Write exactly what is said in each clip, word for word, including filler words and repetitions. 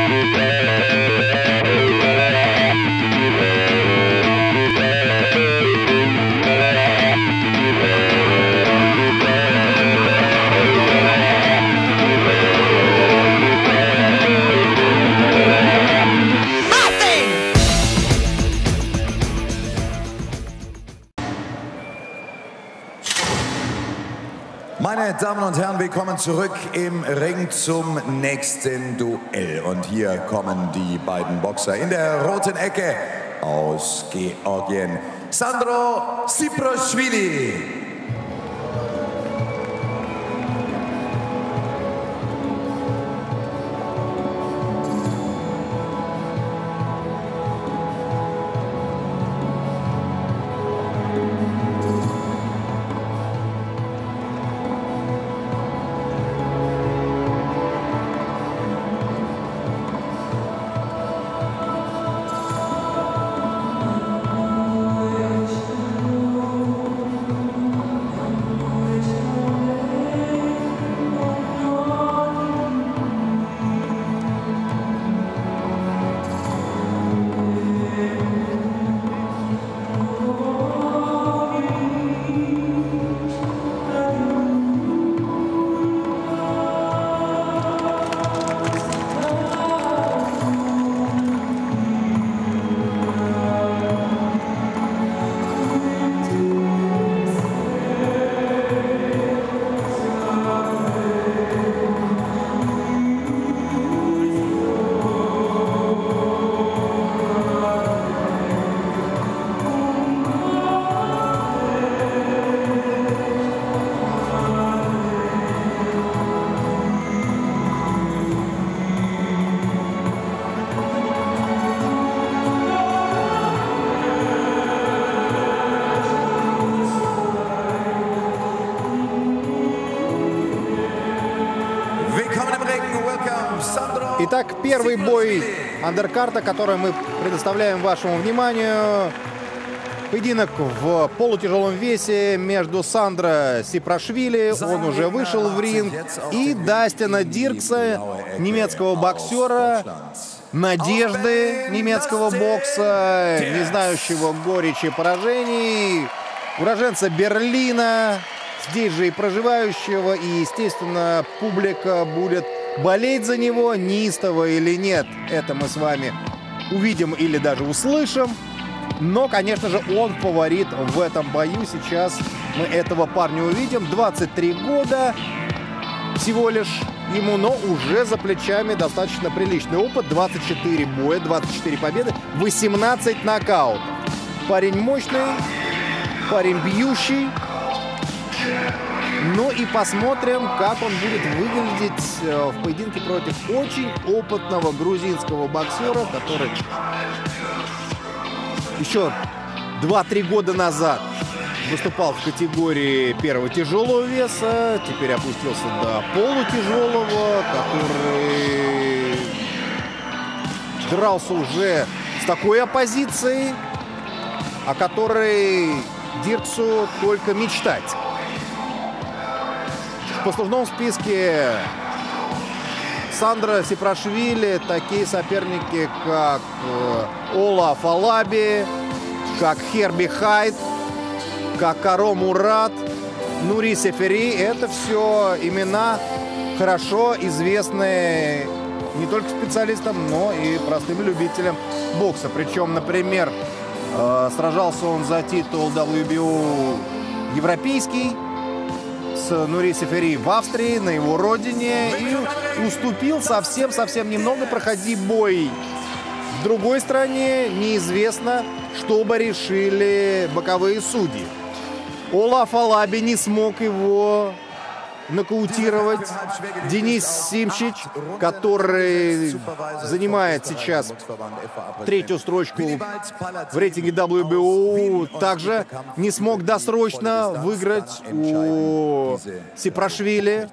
Meine Damen und Herren, willkommen zurück im Ring zum nächsten Duell. Und hier kommen die beiden Boxer in der roten Ecke aus Georgien. Sandro Siprashvili. Итак, первый бой андеркарта, который мы предоставляем вашему вниманию. Поединок в полутяжелом весе между Сандро Сипрашвили, он уже вышел в ринг, и Дастина Диркса, немецкого боксера, надежды немецкого бокса, не знающего горечи поражений, уроженца Берлина, здесь же и проживающего, и, естественно, публика будет болеть за него, неистово или нет, это мы с вами увидим или даже услышим. Но, конечно же, он фаворит в этом бою. Сейчас мы этого парня увидим. двадцать три года всего лишь ему, но уже за плечами достаточно приличный опыт. двадцать четыре боя, двадцать четыре победы, восемнадцать нокаутов. Парень мощный, парень бьющий. Ну и посмотрим, как он будет выглядеть в поединке против очень опытного грузинского боксера, который еще два-три года назад выступал в категории первого тяжелого веса, теперь опустился до полутяжелого, который дрался уже с такой оппозицией, о которой Дирксу только мечтать. В послужном списке Сандро Сипрашвили такие соперники, как Ола Афалаби, как Херби Хайт, как Каро Мурат, Нури Сефери. Это все имена, хорошо известные не только специалистам, но и простым любителям бокса. Причем, например, сражался он за титул дабл ю би о европейский с Нури Сефери в Австрии, на его родине, и уступил совсем-совсем немного. Проходи бой в другой стране, неизвестно, что бы решили боковые судьи. Ола Афалаби не смог его нокаутировать. Денис Симчич, который занимает сейчас третью строчку в рейтинге дабл ю би о, также не смог досрочно выиграть у Сипрашвили.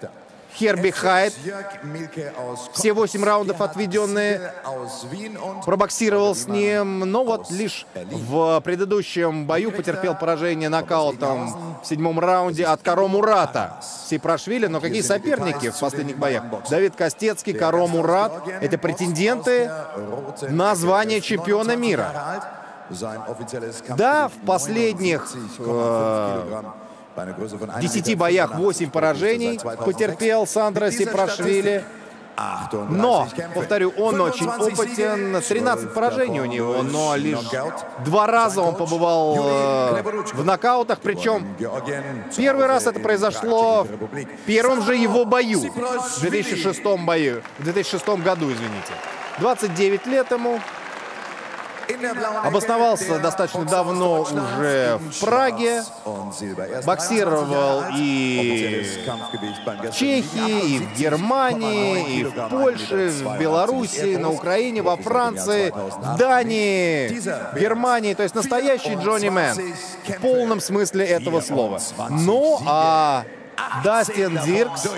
Херби Хайт. Все восемь раундов отведенные. Пробоксировал с ним, но вот лишь в предыдущем бою потерпел поражение нокаутом в седьмом раунде от Каро Мурата. Сипрашвили, но какие соперники в последних боях? Давид Костецкий, Каро Мурат. Это претенденты на звание чемпиона мира. Да, в последних э, десяти боях восемь поражений потерпел Сандро Сипрашвили. Но, повторю, он очень опытен. тринадцать поражений у него, но лишь два раза он побывал э, в нокаутах. Причем первый раз это произошло в первом же его бою, в две тысячи шестом бою, в две тысячи шестом году, извините. двадцать девять лет ему. Обосновался достаточно давно уже в Праге. Боксировал и в Чехии, и в Германии, и в Польше, в Беларуси, на Украине, во Франции, в Дании, в Германии. То есть настоящий Джонни Мэн в полном смысле этого слова. Ну, а Дастин Диркс,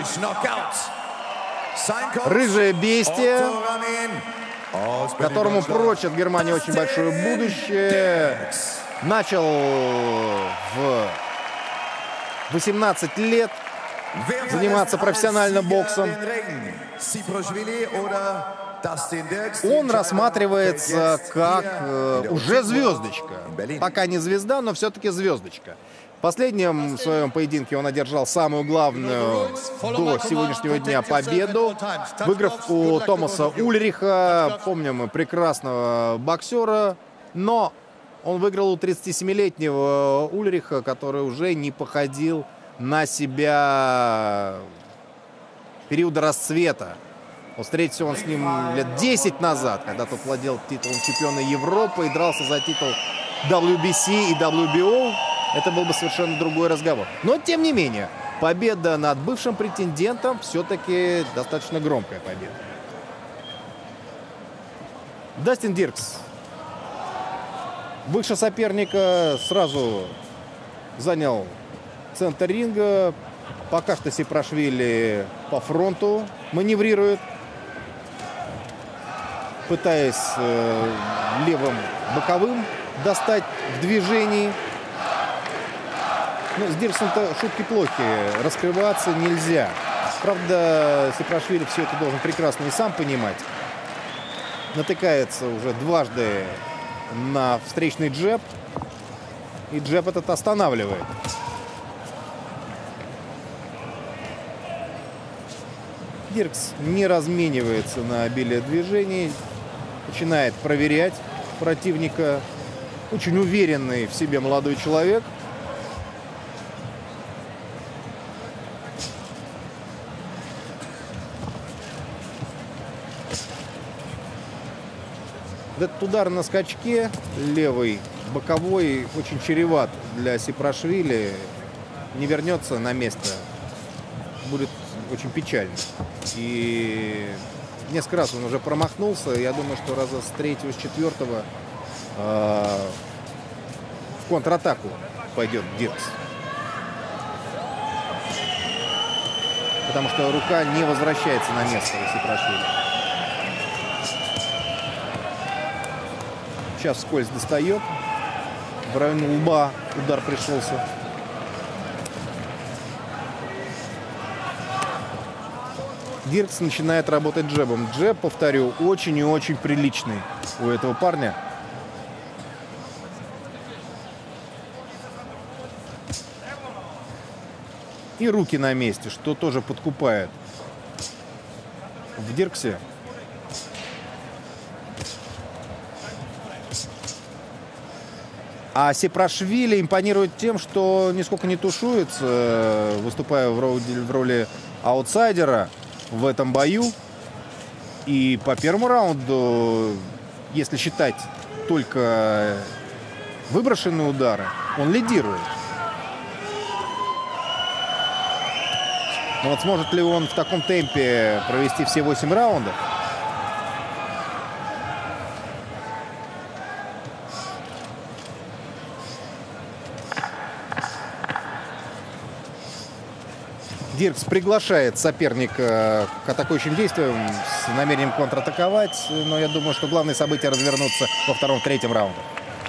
рыжее бестие, которому прочат в Германии очень большое будущее. Начал в восемнадцать лет заниматься профессионально боксом. Он рассматривается как э, уже звездочка. Пока не звезда, но все-таки звездочка. В последнем своем поединке он одержал самую главную до сегодняшнего дня победу, выиграв у Томаса Ульриха. Помним мы прекрасного боксера, но он выиграл у тридцатисемилетнего Ульриха, который уже не походил на себя периода расцвета. Встретился он с ним лет десять назад, когда тот владел титулом чемпиона Европы и дрался за титул дабл ю би си и дабл ю би о. Это был бы совершенно другой разговор. Но, тем не менее, победа над бывшим претендентом все-таки достаточно громкая победа. Дастин Диркс. Бывший соперника сразу занял центр ринга. Пока что Сипрашвили по фронту маневрирует, пытаясь э, левым боковым достать в движении. Ну, с Дирксом-то шутки плохи, раскрываться нельзя. Правда, Сипрашвили все это должен прекрасно и сам понимать. Натыкается уже дважды на встречный джеб, и джеб этот останавливает. Диркс не разменивается на обилие движений, начинает проверять противника. Очень уверенный в себе молодой человек. Этот удар на скачке, левый, боковой, очень чреват для Сипрашвили. Не вернется на место, будет очень печально. И несколько раз он уже промахнулся. Я думаю, что раза с третьего, с четвертого э, в контратаку пойдет Диркс. Потому что рука не возвращается на место у Сипрашвили. Сейчас вскользь достает. В районе лба удар пришелся. Диркс начинает работать джебом. Джеб, повторю, очень и очень приличный у этого парня. И руки на месте, что тоже подкупает в Дирксе. А Сипрашвили импонирует тем, что нисколько не тушуется, выступая в роли, в роли аутсайдера в этом бою. И по первому раунду, если считать только выброшенные удары, он лидирует. Но вот сможет ли он в таком темпе провести все восемь раундов? Диркс приглашает соперника к атакующим действиям с намерением контратаковать. Но я думаю, что главные события развернутся во втором-третьем раунде.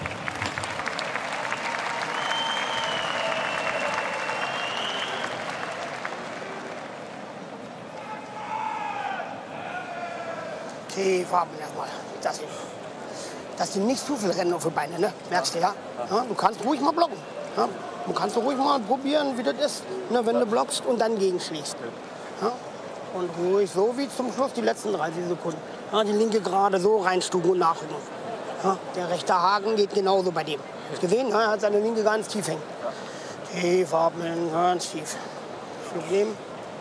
Die Farben erstmal. Das sind, das sind nicht zu viele Rennen auf die Beine, ne? Merkst du, ja? Ja? Du kannst ruhig mal blocken. Ja? Du kannst ruhig mal probieren, wie das ist, ne? Wenn du blockst und dann gegenschlägst. Ja? Und ruhig so wie zum Schluss die letzten dreißig Sekunden. Ja? Die linke gerade so reinstuben und nachrücken. Ja? Der rechte Haken geht genauso bei dem. Hast du gesehen? Ja? Er hat seine linke ganz tief hängen. Tief atmen, ganz tief. Schluck nehmen.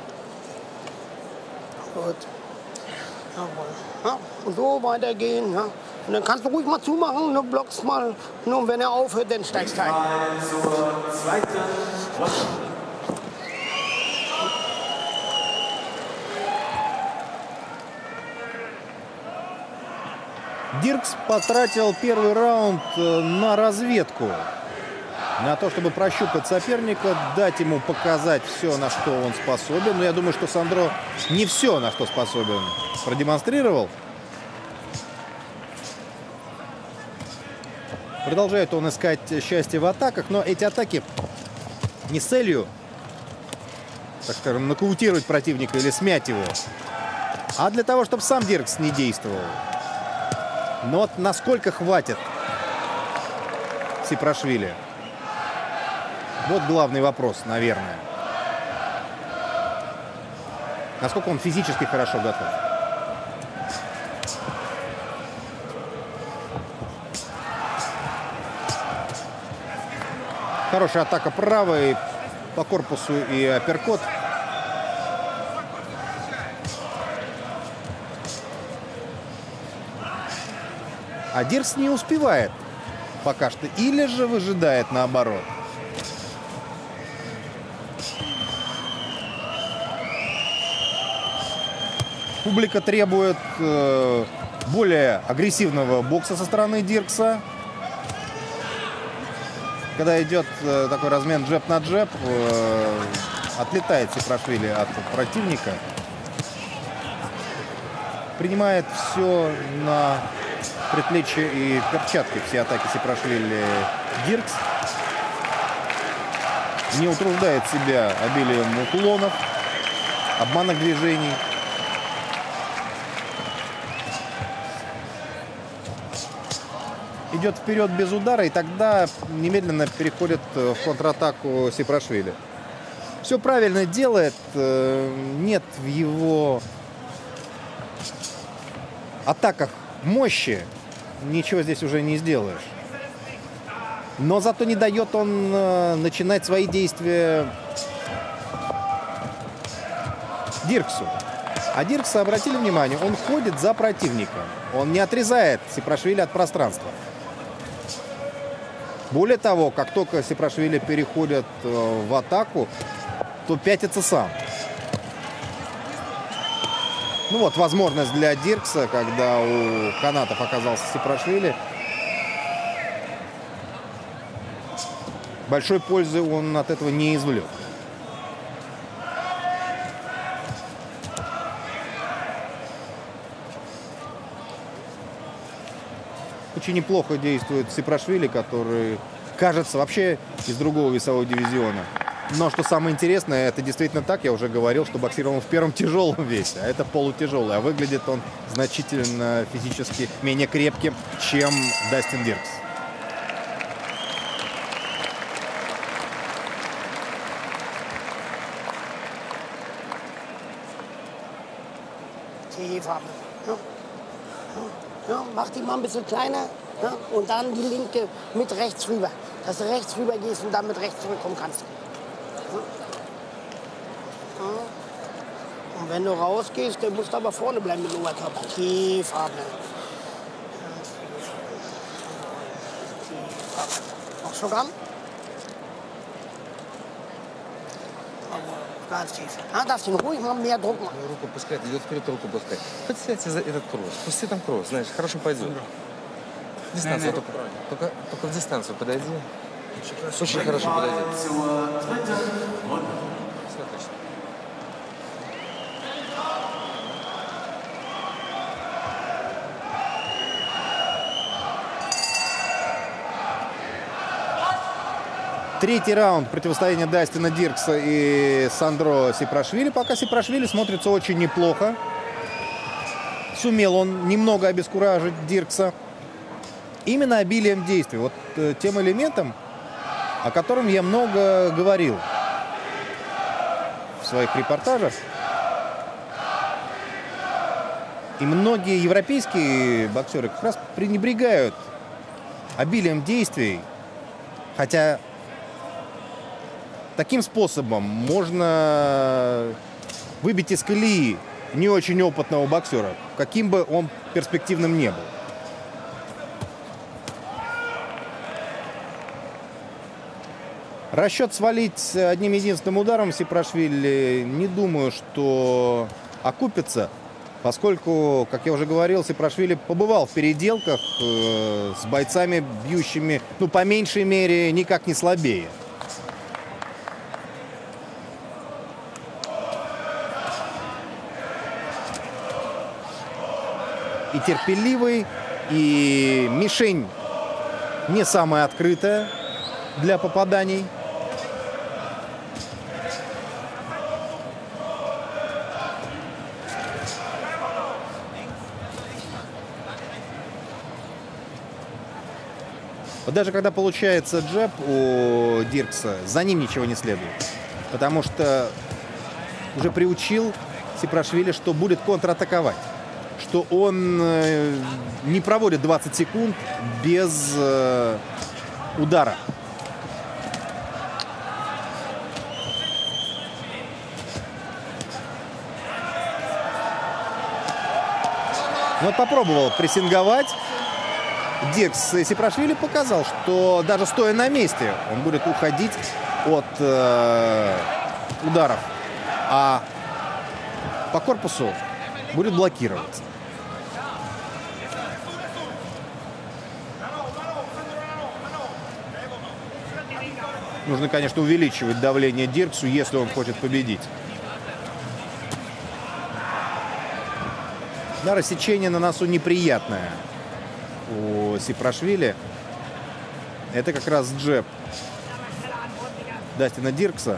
Gut. Jawohl. Ja, und so weitergehen. Ja. Und dann kannst du ruhig mal zumachen, ne, blockst mal. Nur wenn er aufhört, dann steigst du ein. Диркс потратил первый раунд на разведку. На то, чтобы прощупать соперника, дать ему показать все, на что он способен. Но я думаю, что Сандро не все, на что способен, продемонстрировал. Продолжает он искать счастье в атаках, но эти атаки не с целью, так скажем, нокаутировать противника или смять его, а для того, чтобы сам Диркс не действовал. Но вот насколько хватит Сипрашвили? Вот главный вопрос, наверное. Насколько он физически хорошо готов. Хорошая атака правой по корпусу и апперкот. А Диркс не успевает пока что. Или же выжидает наоборот. Публика требует э, более агрессивного бокса со стороны Диркса. Когда идет э, такой размен джеб на джеб, э, отлетает Сипрашвили от противника. Принимает все на предплечье и перчатки, все атаки Сипрашвили Диркс. Не утруждает себя обилием уклонов, обманных движений. Идет вперед без удара, и тогда немедленно переходит в контратаку Сипрашвили. Все правильно делает. Нет в его атаках мощи. Ничего здесь уже не сделаешь. Но зато не дает он начинать свои действия Дирксу. А Диркса, обратили внимание, он ходит за противником. Он не отрезает Сипрашвили от пространства. Более того, как только Сипрашвили переходит в атаку, то пятится сам. Ну вот, возможность для Диркса, когда у канатов оказался Сипрашвили. Большой пользы он от этого не извлек. Очень неплохо действует Сипрашвили, который, кажется, вообще из другого весового дивизиона. Но что самое интересное, это действительно так. Я уже говорил, что боксировал он в первом тяжелом весе, а это полутяжелый. А выглядит он значительно физически менее крепким, чем Дастин Диркс. Ja, mach die mal ein bisschen kleiner, ja, und dann die linke mit rechts rüber. Dass du rechts rüber gehst und dann mit rechts zurückkommen kannst. Ja. Ja. Und wenn du rausgehst, dann musst du aber vorne bleiben mit dem Oberkörper. Tief atmen. Tief atmen. Noch Schluck an. Ganz tief. Ja, darfst du ruhig mal mehr Druck machen. Руку пускай, идет вперед, руку пускай. Подсядьте за этот кросс. Пусти там кросс, знаешь, хорошо пойдет. Дистанцию только, только, только в дистанцию подойди. Очень хорошо подойди. Все точно. Третий раунд противостояния Дастина Диркса и Сандро Сипрашвили. Пока Сипрашвили смотрится очень неплохо. Сумел он немного обескуражить Диркса. Именно обилием действий. Вот э, тем элементом, о котором я много говорил в своих репортажах. И многие европейские боксеры как раз пренебрегают обилием действий. Хотя таким способом можно выбить из колеи не очень опытного боксера, каким бы он перспективным не был. Расчет свалить одним единственным ударом Сипрашвили, не думаю, что окупится, поскольку, как я уже говорил, Сипрашвили побывал в переделках э, с бойцами, бьющими, ну, по меньшей мере, никак не слабее. И терпеливый, и мишень не самая открытая для попаданий. Вот даже когда получается джеб у Диркса, за ним ничего не следует. Потому что уже приучил Сипрашвили, что будет контратаковать. Что он э, не проводит двадцать секунд без э, удара. Вот попробовал прессинговать. Диркс Сипрашвили показал, что даже стоя на месте он будет уходить от э, ударов, а по корпусу будет блокироваться. Нужно, конечно, увеличивать давление Дирксу, если он хочет победить. Да, рассечение на носу неприятное у Сипрашвили. Это как раз джеб Дастина Диркса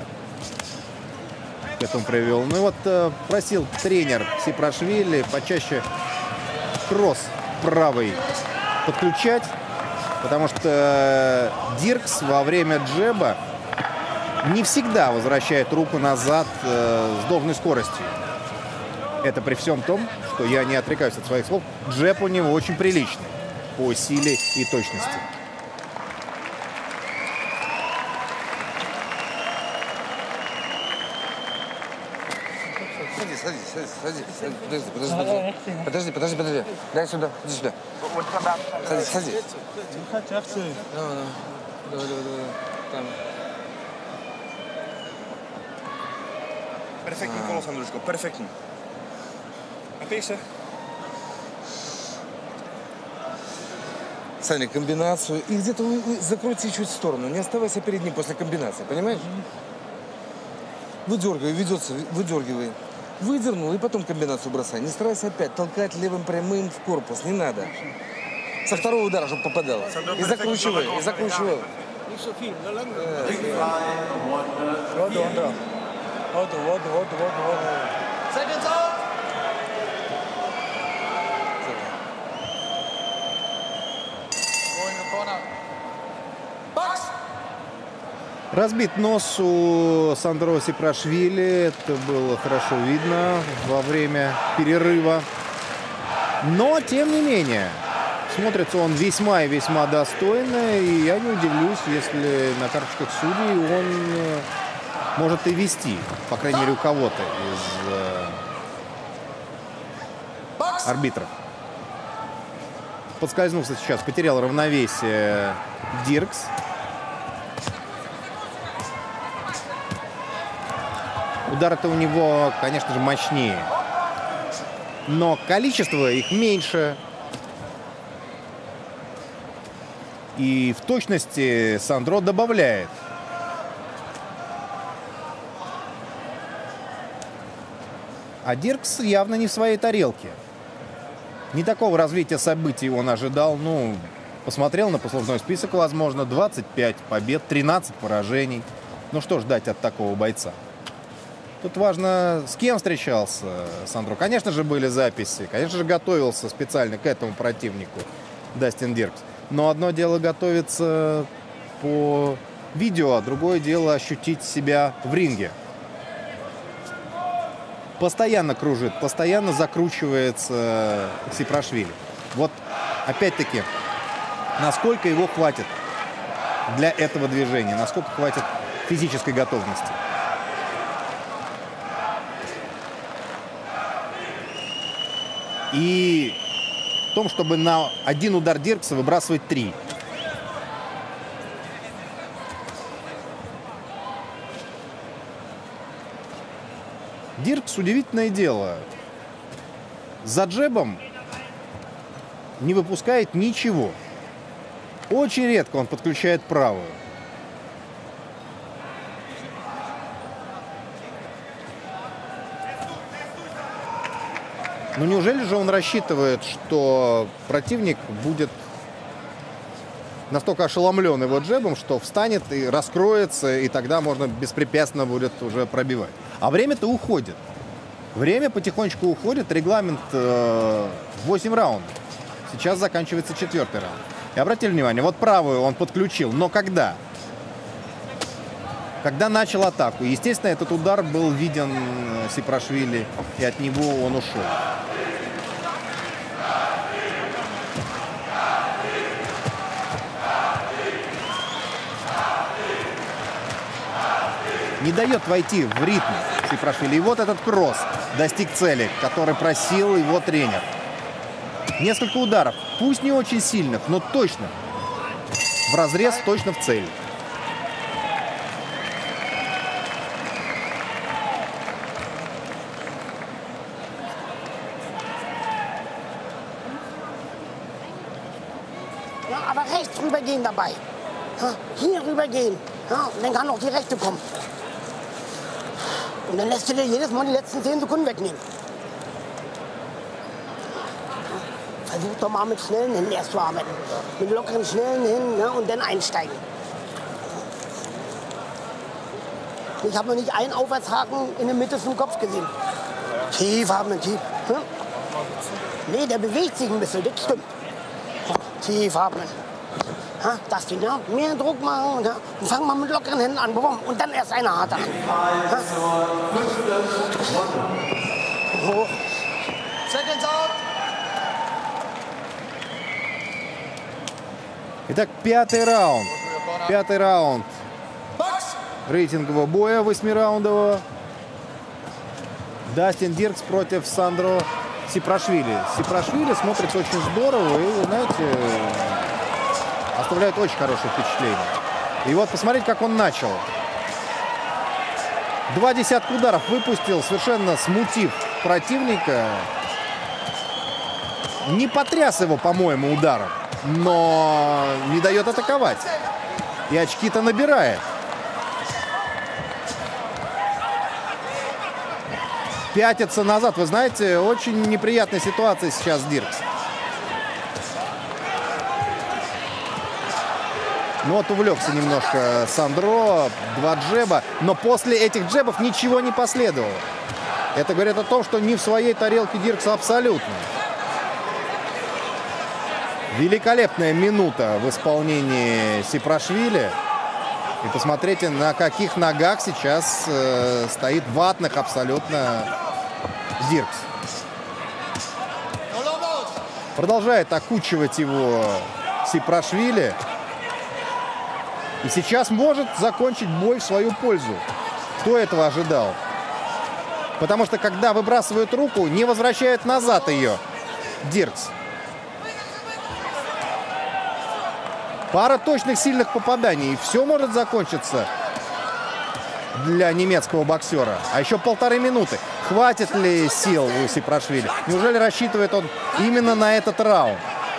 к этому привел. Ну и вот э, просил тренер Сипрашвили почаще кросс правый подключать, потому что э, Диркс во время джеба не всегда возвращает руку назад э, с должной скоростью. Это при всем том, что я не отрекаюсь от своих слов, джеб у него очень приличный по силе и точности. Садись, садись, садись, садись, садись. Подожди, подожди, подожди. Подожди, подожди, подожди. Дай сюда, иди сюда. Садись, садись. Давай, давай, давай, давай. Там. Perfektní kolo, Sandruško, perfektní. Napij se. Саня, комбинацию. И где-то закройте чуть в сторону. Не оставайся перед ним после комбинации, понимаешь? Выдергивай, ведется, выдергивай. Выдернул и потом комбинацию бросай. Не старайся опять толкать левым прямым в корпус. Не надо. Со второго удара, чтобы попадало. И закручивай, и закручивай. Воду, воду, воду, воду, воду. Разбит нос у Сандро Сипрашвили. Это было хорошо видно во время перерыва. Но, тем не менее, смотрится он весьма и весьма достойно. И я не удивлюсь, если на карточках судей он может и вести, по крайней мере, у кого-то из э, арбитров. Подскользнулся сейчас, потерял равновесие Диркс. Удары-то у него, конечно же, мощнее. Но количество их меньше. И в точности Сандро добавляет. А Диркс явно не в своей тарелке. Не такого развития событий он ожидал, ну, посмотрел на послужной список, возможно, двадцать пять побед, тринадцать поражений. Ну что ждать от такого бойца? Тут важно, с кем встречался Сандро. Конечно же, были записи. Конечно же, готовился специально к этому противнику Дастин Диркс. Но одно дело готовиться по видео, а другое дело ощутить себя в ринге. Постоянно кружит, постоянно закручивается Сипрашвили. Вот, опять-таки, насколько его хватит для этого движения, насколько хватит физической готовности. И в том, чтобы на один удар Диркса выбрасывать три. Диркс, удивительное дело, за джебом не выпускает ничего. Очень редко он подключает правую. Но неужели же он рассчитывает, что противник будет настолько ошеломлен его джебом, что встанет и раскроется, и тогда можно беспрепятственно будет уже пробивать? А время-то уходит. Время потихонечку уходит. Регламент э, восемь раундов. Сейчас заканчивается четвертый раунд. И обратили внимание, вот правую он подключил. Но когда? Когда начал атаку. Естественно, этот удар был виден Сипрашвили, и от него он ушел. Не дает войти в ритм Сипрашвили. И вот этот кросс достиг цели, который просил его тренер. Несколько ударов, пусть не очень сильных, но точно в разрез, точно в цель. Ja, aber rechts rübergehen dabei. Ja, hier rübergehen. Ja, und dann kann auch die rechte kommen. Und dann lässt du dir jedes Mal die letzten zehn Sekunden wegnehmen. Versuch doch mal mit schnellen Händen erst zu arbeiten. Mit lockeren, schnellen Händen, ja, und dann einsteigen. Ich habe noch nicht einen Aufwärtshaken in der Mitte vom Kopf gesehen. Tief atmen, tief. Ja? Nee, der bewegt sich ein bisschen, das stimmt. Ja, tief atmen. Ja, das die, ja, mehr Druck machen, ja, und fangen wir mit lockeren Händen an. Und dann erst eine harte Hand. Ja? Hoch. Seconds out. Итак, пятый раунд. Пятый раунд рейтингового боя восьмираундового. Дастин Диркс против Сандро Сипрашвили. Сипрашвили смотрится очень здорово и, знаете, оставляет очень хорошее впечатление. И вот посмотрите, как он начал. Два десятка ударов выпустил, совершенно смутив противника. Не потряс его, по-моему, ударом, но не дает атаковать. И очки-то набирает. Пятится назад. Вы знаете, очень неприятная ситуация сейчас Диркс. Ну вот увлекся немножко Сандро. Два джеба. Но после этих джебов ничего не последовало. Это говорит о том, что не в своей тарелке Диркс абсолютно. Великолепная минута в исполнении Сипрашвили. И посмотрите, на каких ногах сейчас э, стоит, ватных абсолютно, Диркс. Продолжает окучивать его Сипрашвили. И сейчас может закончить бой в свою пользу. Кто этого ожидал? Потому что, когда выбрасывают руку, не возвращают назад ее Диркс. Пара точных сильных попаданий, и все может закончиться для немецкого боксера. А еще полторы минуты. Хватит ли сил у Сипрашвили? Неужели рассчитывает он именно на этот раунд?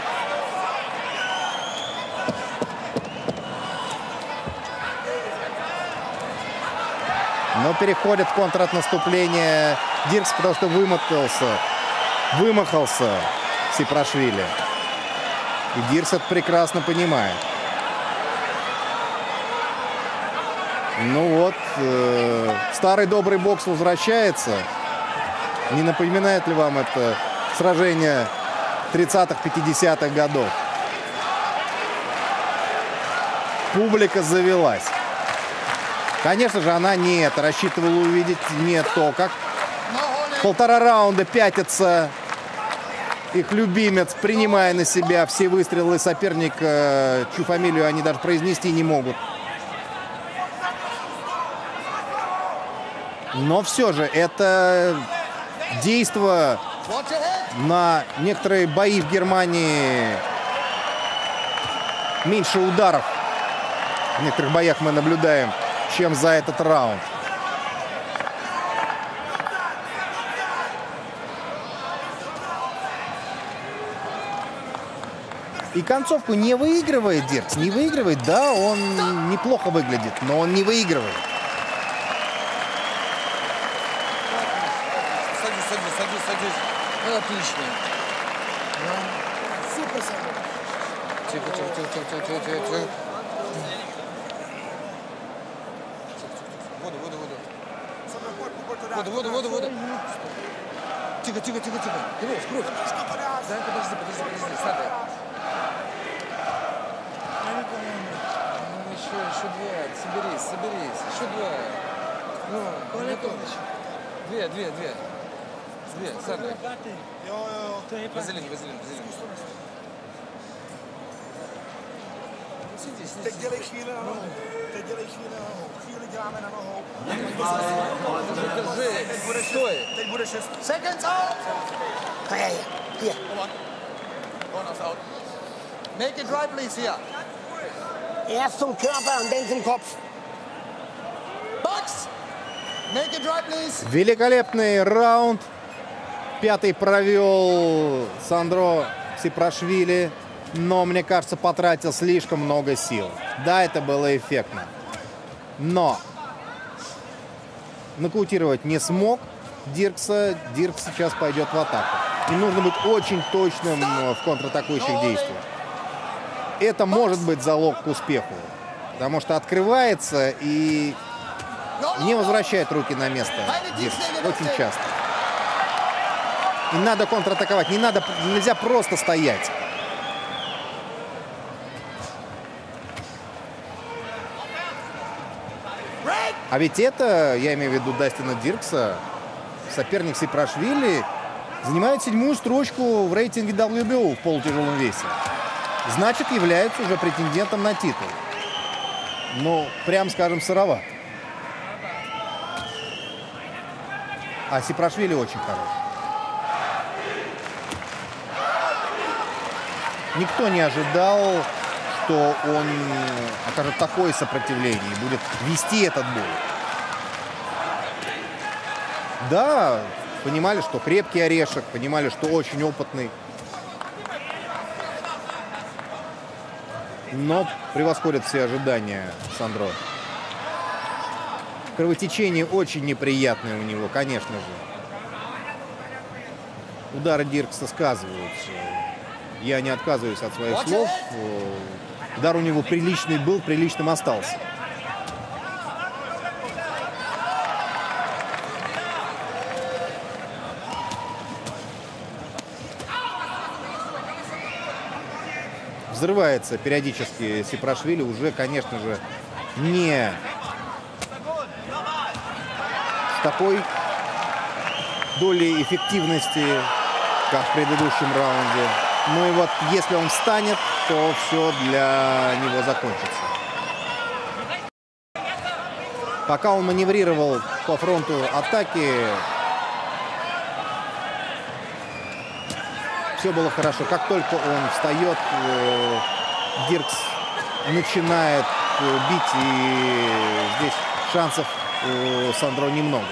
Но переходит в контратнаступление Диркс, потому что вымотался, вымахался Сипрашвили. И Диркс это прекрасно понимает. Ну вот, э, старый добрый бокс возвращается. Не напоминает ли вам это сражение тридцатых-пятидесятых годов? Публика завелась. Конечно же, она не это рассчитывала увидеть, не то, как полтора раунда пятится их любимец, принимая на себя все выстрелы соперника, чью фамилию они даже произнести не могут. Но все же это действо на некоторые бои в Германии. Меньше ударов в некоторых боях мы наблюдаем, чем за этот раунд. И концовку не выигрывает Диркс. Не выигрывает, да, он неплохо выглядит, но он не выигрывает. Садись, садись, садись, садись. Ну, отлично. Супер, Сандро. Тихо, тихо, тихо, тихо, тихо, тихо, тихо. Воду, воду, воду. Воду, воду, воду, воду. Тихо, тихо, тихо, тихо. Кровь, кровь. Да, подожди, подожди, подожди. Садай. Ну, еще, еще две. Соберись, соберись. Еще два. Ну, готов. Две, две, две. Две, Садай. Вазелин, вазелин, вазелин. Сиди, сиди. Teď dělej chvíli na nohu. Teď dělej chvíli na nohu. Chvíli děláme na nohou. Держи, стой. Teď bude šest. Seconds out. Ja, ja, ja. Hier. Corners out. Make it right, please, here. Erst zum Körper und dann zum Kopf. Box. Make it right, please. Великолепный раунд. Пятый провел Сандро Сипрашвили, но, мне кажется, потратил слишком много сил. Да, это было эффектно. Но нокаутировать не смог Диркса. Диркс сейчас пойдет в атаку. И нужно быть очень точным в контратакующих действиях. Это может быть залог к успеху. Потому что открывается и не возвращает руки на место Диркс. Очень часто. И надо контратаковать. Не надо, нельзя просто стоять. А ведь это, я имею в виду Дастина Диркса, соперник Сипрашвили, занимает седьмую строчку в рейтинге дабл ю би о в полутяжелом весе. Значит, является уже претендентом на титул. Ну, прям скажем, сыроват. А Сипрашвили очень хорош. Никто не ожидал, что он окажет такое сопротивление и будет вести этот бой. Да, понимали, что крепкий орешек, понимали, что очень опытный. Но превосходят все ожидания Сандро. Кровотечение очень неприятное у него, конечно же. Удары Диркса сказываются. Я не отказываюсь от своих слов. Удар у него приличный был, приличным остался. Взрывается периодически Сипрашвили, уже, конечно же, не с такой долей эффективности, как в предыдущем раунде. Ну и вот, если он встанет, то все для него закончится. Пока он маневрировал по фронту атаки, все было хорошо. Как только он встает, Диркс начинает бить, и здесь шансов у Сандро немного.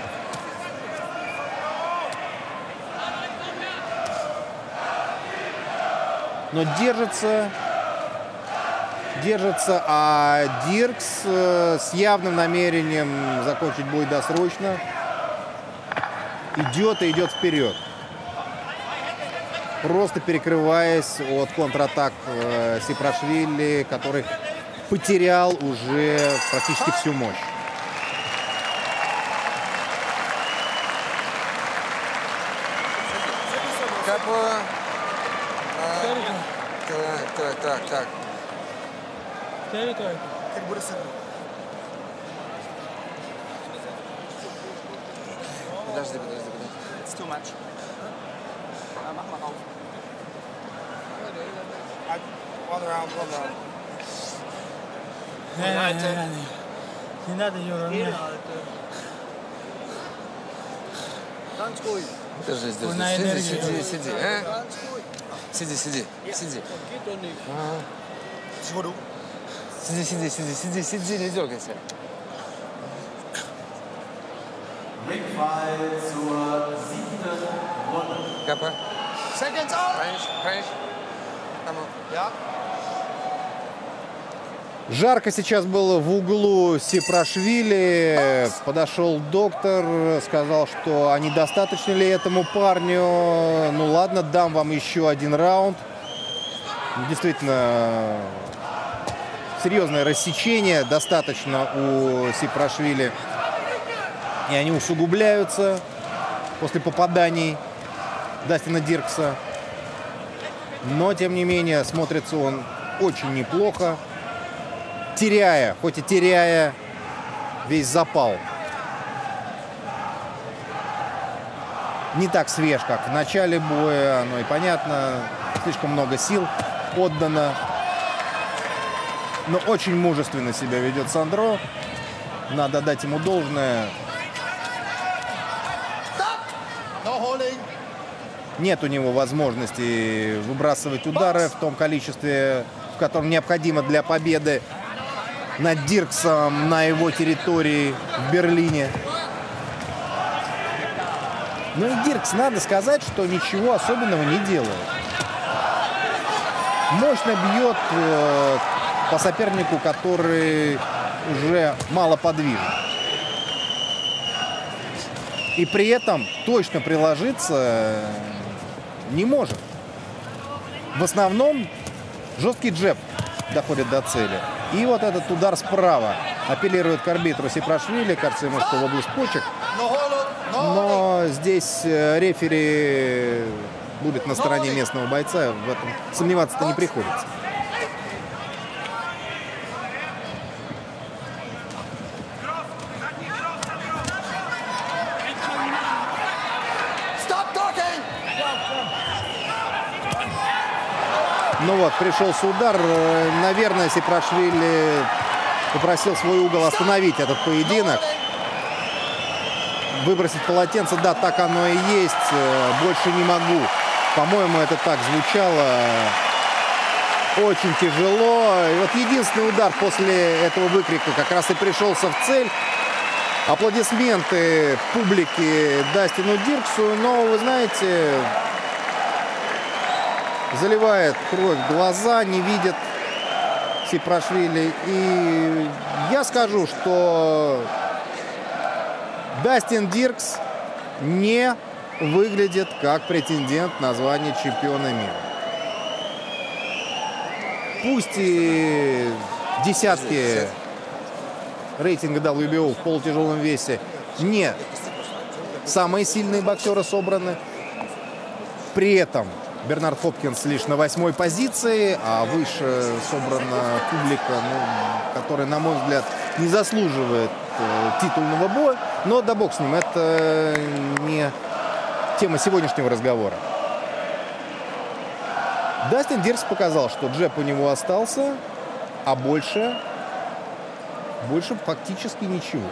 Но держится, держится, а Диркс э, с явным намерением закончить бой досрочно идет и идет вперед. просто перекрываясь от контратак э, Сипрашвили, который потерял уже практически всю мощь. Капа. Так, так, так, так. Подожди, подожди, подожди. It's too much. Ja, mach mal rauf. One round, one round. Не, не, не, не. Не надо, Юра, не. Подожди, Он подожди. на Сиди, энергии. сиди, сиди. А? Сиди, сиди, сиди. Ага. Сиди, сиди, сиди, сиди, сиди, не дергайся. Капа. Seconds out. Френч, френч. Come on. Ja. Жарко сейчас было в углу Сипрашвили. Подошел доктор, сказал, что а недостаточно ли этому парню. Ну ладно, дам вам еще один раунд. Действительно, серьезное рассечение достаточно у Сипрашвили. И они усугубляются после попаданий Дастина Диркса. Но, тем не менее, смотрится он очень неплохо. Теряя, хоть и теряя весь запал. Не так свеж, как в начале боя, оно и понятно. Слишком много сил отдано. Но очень мужественно себя ведет Сандро. Надо дать ему должное. Нет у него возможности выбрасывать удары в том количестве, в котором необходимо для победы над Дирксом на его территории в Берлине. Ну и Диркс, надо сказать, что ничего особенного не делает. Мощно бьет э, по сопернику, который уже мало подвижен. И при этом точно приложиться не может. В основном жесткий джеб доходит до цели. И вот этот удар справа апеллирует к арбитру Сипрашвили, кажется ему, что в область почек. Но здесь рефери будет на стороне местного бойца, в этом сомневаться-то не приходится. Ну вот, пришелся удар. Наверное, Сипрашвили попросил свой угол остановить этот поединок. Выбросить полотенце, да, так оно и есть. Больше не могу. По-моему, это так звучало. Очень тяжело. И вот единственный удар после этого выкрика как раз и пришелся в цель. Аплодисменты публики Дастину Дирксу. Но, вы знаете, заливает кровь глаза, не видит Сипрашвили. И я скажу, что Дастин Диркс не выглядит как претендент на звание чемпиона мира. Пусть и десятки рейтинга дабл ю би о в полутяжелом весе не самые сильные боксеры собраны. При этом Бернард Хопкинс лишь на восьмой позиции, а выше собрана публика, ну, которая, на мой взгляд, не заслуживает э, титульного боя. Но да бог с ним, это не тема сегодняшнего разговора. Дастин Диркс показал, что джеб у него остался, а больше, больше фактически ничего.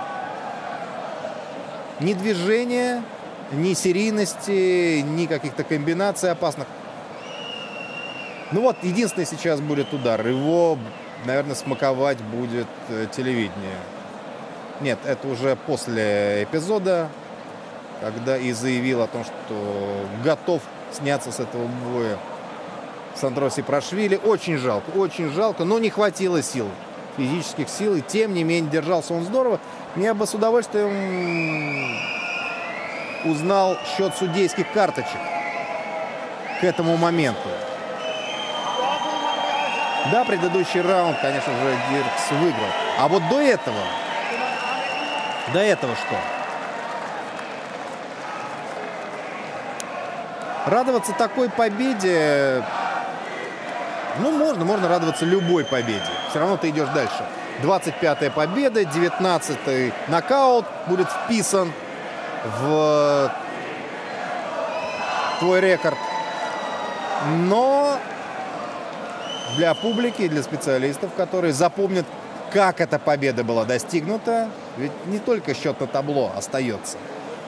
Ни движения, ни серийности, ни каких-то комбинаций опасных. Ну вот, единственный сейчас будет удар. Его, наверное, смаковать будет телевидение. Нет, это уже после эпизода, когда и заявил о том, что готов сняться с этого боя Сандро Сипрашвили. Очень жалко, очень жалко, но не хватило сил, физических сил. И тем не менее держался он здорово. Я бы с удовольствием узнал счет судейских карточек. к этому моменту. Да, предыдущий раунд, конечно же, Диркс выиграл. А вот до этого, до этого что? Радоваться такой победе, ну, можно, можно радоваться любой победе. Все равно ты идешь дальше. двадцать пятая победа, девятнадцатый нокаут будет вписан в твой рекорд. Но для публики и для специалистов, которые запомнят, как эта победа была достигнута, ведь не только счет на табло остается.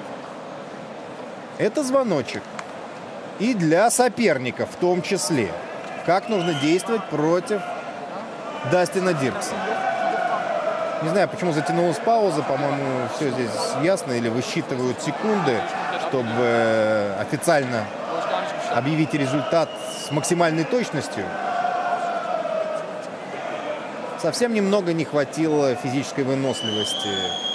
Это звоночек. И для соперников в том числе. Как нужно действовать против Дастина Диркса. Не знаю, почему затянулась пауза. По-моему, все здесь ясно. Или высчитывают секунды, чтобы официально объявить результат с максимальной точностью. Совсем немного не хватило физической выносливости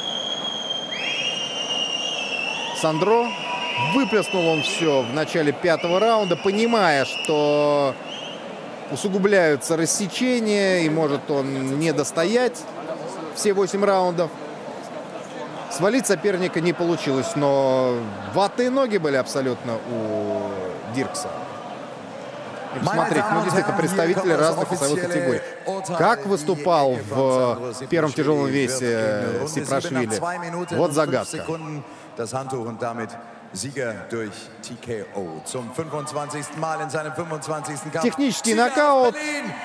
Сандро. Выплеснул он все в начале пятого раунда, понимая, что усугубляются рассечения и может он не достоять все восемь раундов. Свалить соперника не получилось, но ватные ноги были абсолютно у Диркса. И посмотреть, ну действительно, представители разных весовых категорий. Как выступал в первом тяжелом весе Сипрашвили? Вот загадка. Технический нокаут.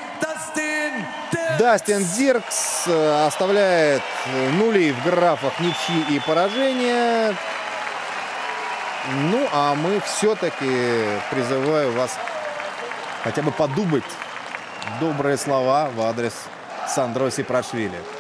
Дастин Диркс оставляет нули в графах ничьи и поражения. Ну, а мы все-таки призываю вас хотя бы подумать добрые слова в адрес Сандро Сипрашвили.